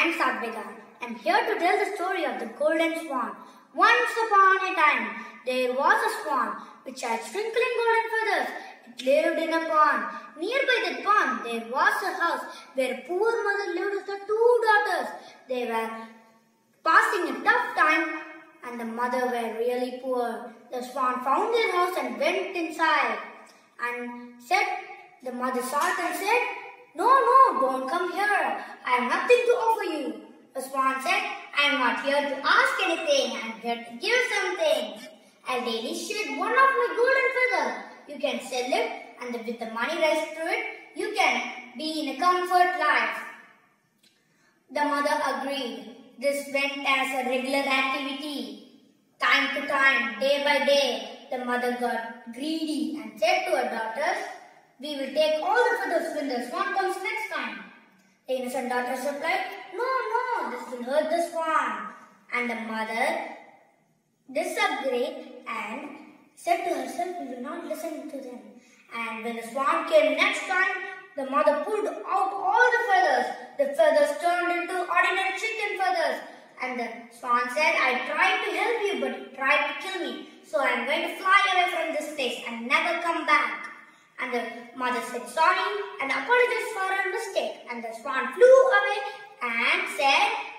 times had begun. I'm here to tell the story of the golden swan. Once upon a time, there was a swan which had twinkling golden feathers. It lived in a pond. Nearby that pond, there was a house where a poor mother lived with her two daughters. They were passing a tough time and the mother were really poor. The swan found their house and went inside and said, the mother saw it and said, "No, don't come here. I have nothing to offer you." The swan said, "I am not here to ask anything. I am here to give something. I'll daily shed one of my golden feathers. You can sell it and with the money raised through it, you can be in a comfort life." The mother agreed. This went as a regular activity. Time to time, day by day, the mother got greedy and said to her daughters, "We will take all the feathers when the swan comes next time." The innocent daughters replied, No, this will hurt the swan." And the mother disagreed and said to herself, "We will not listen to them." And when the swan came next time, the mother pulled out all the feathers. The feathers turned into ordinary chicken feathers. And the swan said, "I tried to help you, but you tried to kill me. So I am going to fly away from this place and never come back." And the mother said sorry and apologized for her mistake. And the swan flew away and said,